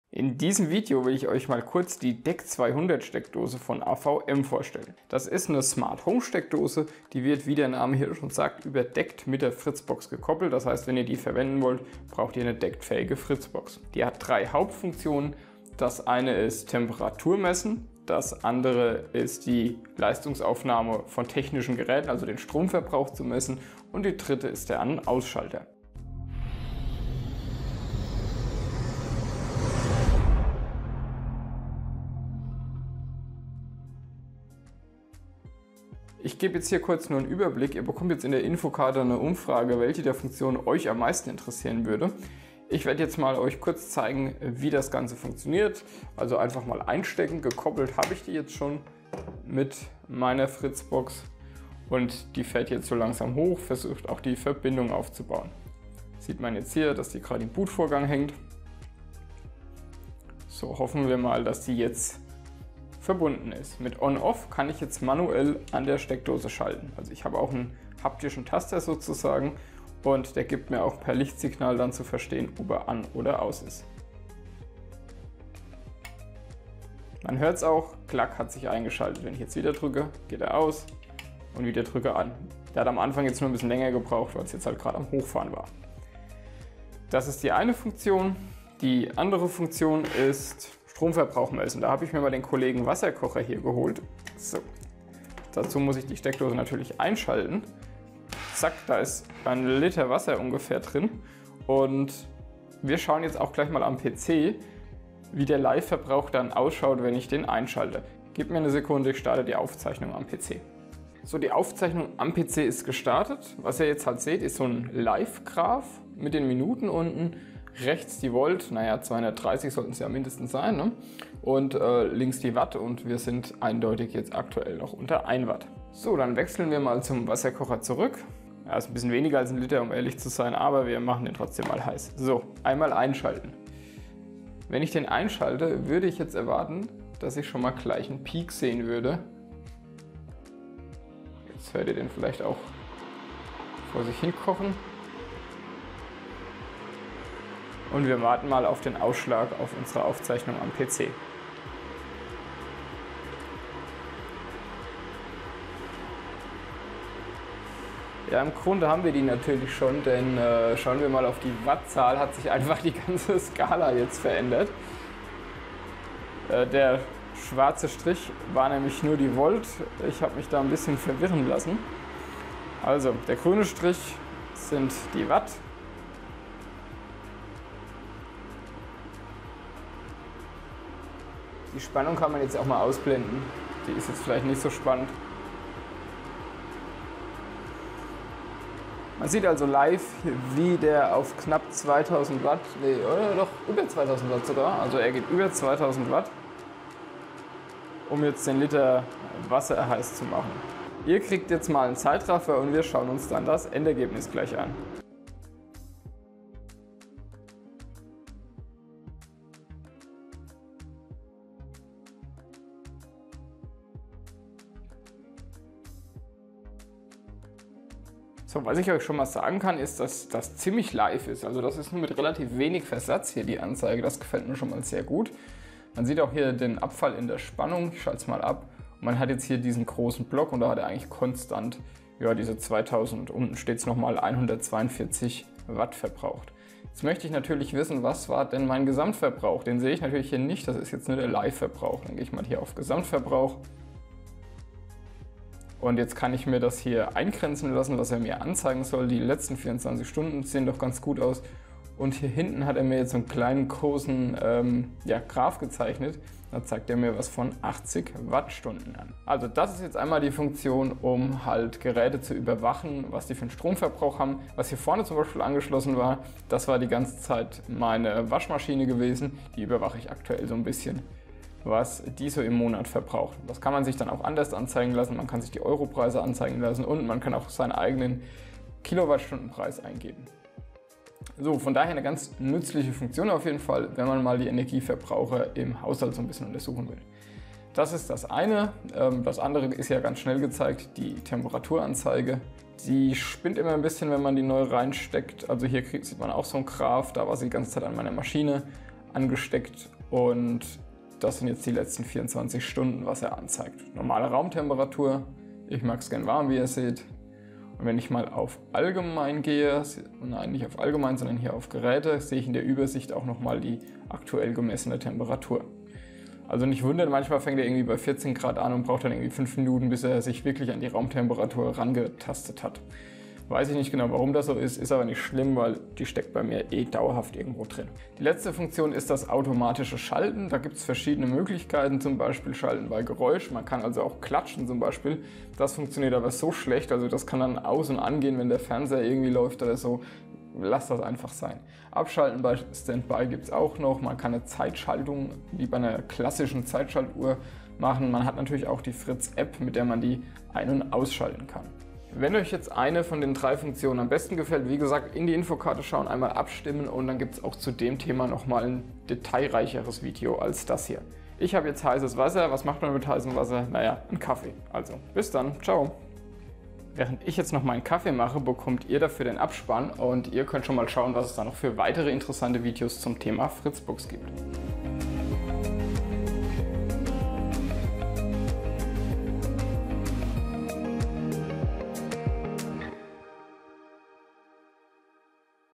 In diesem Video will ich euch mal kurz die DEC 200 Steckdose von AVM vorstellen. Das ist eine Smart Home Steckdose, die wird, wie der Name hier schon sagt, überdeckt mit der Fritzbox gekoppelt. Das heißt, wenn ihr die verwenden wollt, braucht ihr eine decktfähige Fritzbox. Die hat drei Hauptfunktionen. Das eine ist Temperatur messen, das andere ist die Leistungsaufnahme von technischen Geräten, also den Stromverbrauch zu messen, und die dritte ist der An- und Ausschalter. Ich gebe jetzt hier kurz nur einen Überblick. Ihr bekommt jetzt in der Infokarte eine Umfrage, welche der Funktionen euch am meisten interessieren würde. Ich werde jetzt mal euch kurz zeigen, wie das Ganze funktioniert. Also einfach mal einstecken. Gekoppelt habe ich die jetzt schon mit meiner Fritzbox und die fährt jetzt so langsam hoch, versucht auch die Verbindung aufzubauen. Sieht man jetzt hier, dass die gerade im Bootvorgang hängt. So, hoffen wir mal, dass die jetzt verbunden ist. Mit On-Off kann ich jetzt manuell an der Steckdose schalten. Also ich habe auch einen haptischen Taster sozusagen und der gibt mir auch per Lichtsignal dann zu verstehen, ob er an oder aus ist. Man hört es auch, klack, hat sich eingeschaltet. Wenn ich jetzt wieder drücke, geht er aus und wieder drücke an. Der hat am Anfang jetzt nur ein bisschen länger gebraucht, weil es jetzt halt gerade am Hochfahren war. Das ist die eine Funktion. Die andere Funktion ist Stromverbrauch messen. Da habe ich mir mal den Kollegen Wasserkocher hier geholt. So. Dazu muss ich die Steckdose natürlich einschalten. Zack, da ist ein Liter Wasser ungefähr drin. Und wir schauen jetzt auch gleich mal am PC, wie der Live-Verbrauch dann ausschaut, wenn ich den einschalte. Gebt mir eine Sekunde, ich starte die Aufzeichnung am PC. So, die Aufzeichnung am PC ist gestartet. Was ihr jetzt halt seht, ist so ein Live-Graph mit den Minuten unten. Rechts die Volt, naja 230 sollten es ja mindestens sein, ne? Und links die Watt und wir sind eindeutig jetzt aktuell noch unter 1 Watt. So, dann wechseln wir mal zum Wasserkocher zurück. Ja, ist ein bisschen weniger als ein Liter, um ehrlich zu sein, aber wir machen den trotzdem mal heiß. So, einmal einschalten. Wenn ich den einschalte, würde ich jetzt erwarten, dass ich schon mal gleich einen Peak sehen würde. Jetzt hört ihr den vielleicht auch vor sich hin kochen. Und wir warten mal auf den Ausschlag auf unsere Aufzeichnung am PC. Ja, im Grunde haben wir die natürlich schon, denn schauen wir mal auf die Wattzahl, hat sich einfach die ganze Skala jetzt verändert. Der schwarze Strich war nämlich nur die Volt. Ich habe mich da ein bisschen verwirren lassen. Also, der grüne Strich sind die Watt. Die Spannung kann man jetzt auch mal ausblenden. Die ist jetzt vielleicht nicht so spannend. Man sieht also live, wie der auf knapp 2000 Watt, nee, oder doch über 2000 Watt sogar, also er geht über 2000 Watt, um jetzt den Liter Wasser heiß zu machen. Ihr kriegt jetzt mal einen Zeitraffer und wir schauen uns dann das Endergebnis gleich an. So, was ich euch schon mal sagen kann, ist, dass das ziemlich live ist. Also das ist nur mit relativ wenig Versatz hier die Anzeige. Das gefällt mir schon mal sehr gut. Man sieht auch hier den Abfall in der Spannung. Ich schalte es mal ab. Und man hat jetzt hier diesen großen Block und da hat er eigentlich konstant, ja, diese 2000. Unten steht es nochmal 142 Watt verbraucht. Jetzt möchte ich natürlich wissen, was war denn mein Gesamtverbrauch? Den sehe ich natürlich hier nicht. Das ist jetzt nur der Live-Verbrauch. Dann gehe ich mal hier auf Gesamtverbrauch. Und jetzt kann ich mir das hier eingrenzen lassen, was er mir anzeigen soll. Die letzten 24 Stunden sehen doch ganz gut aus. Und hier hinten hat er mir jetzt so einen kleinen großen Graph gezeichnet. Da zeigt er mir was von 80 Wattstunden an. Also das ist jetzt einmal die Funktion, um halt Geräte zu überwachen, was die für einen Stromverbrauch haben. Was hier vorne zum Beispiel angeschlossen war, das war die ganze Zeit meine Waschmaschine gewesen. Die überwache ich aktuell so ein bisschen, was die so im Monat verbraucht. Das kann man sich dann auch anders anzeigen lassen, man kann sich die Europreise anzeigen lassen und man kann auch seinen eigenen Kilowattstundenpreis eingeben. So, von daher eine ganz nützliche Funktion auf jeden Fall, wenn man mal die Energieverbraucher im Haushalt so ein bisschen untersuchen will. Das ist das eine. Das andere ist ja ganz schnell gezeigt, die Temperaturanzeige. Die spinnt immer ein bisschen, wenn man die neu reinsteckt. Also hier sieht man auch so einen Graph, da war sie die ganze Zeit an meiner Maschine angesteckt und das sind jetzt die letzten 24 Stunden, was er anzeigt. Normale Raumtemperatur, ich mag es gern warm, wie ihr seht. Und wenn ich mal auf Allgemein gehe, nein, nicht auf Allgemein, sondern hier auf Geräte, sehe ich in der Übersicht auch nochmal die aktuell gemessene Temperatur. Also nicht wundern, manchmal fängt er irgendwie bei 14 Grad an und braucht dann irgendwie 5 Minuten, bis er sich wirklich an die Raumtemperatur rangetastet hat. Weiß ich nicht genau, warum das so ist aber nicht schlimm, weil die steckt bei mir eh dauerhaft irgendwo drin. Die letzte Funktion ist das automatische Schalten. Da gibt es verschiedene Möglichkeiten, zum Beispiel Schalten bei Geräusch. Man kann also auch klatschen zum Beispiel. Das funktioniert aber so schlecht, also das kann dann aus- und angehen, wenn der Fernseher irgendwie läuft oder so. Lass das einfach sein. Abschalten bei Standby gibt es auch noch. Man kann eine Zeitschaltung wie bei einer klassischen Zeitschaltuhr machen. Man hat natürlich auch die Fritz-App, mit der man die ein- und ausschalten kann. Wenn euch jetzt eine von den 3 Funktionen am besten gefällt, wie gesagt, in die Infokarte schauen, einmal abstimmen und dann gibt es auch zu dem Thema nochmal ein detailreicheres Video als das hier. Ich habe jetzt heißes Wasser. Was macht man mit heißem Wasser? Naja, einen Kaffee. Also, bis dann. Ciao. Während ich jetzt noch meinen Kaffee mache, bekommt ihr dafür den Abspann und ihr könnt schon mal schauen, was es da noch für weitere interessante Videos zum Thema Fritzbox gibt.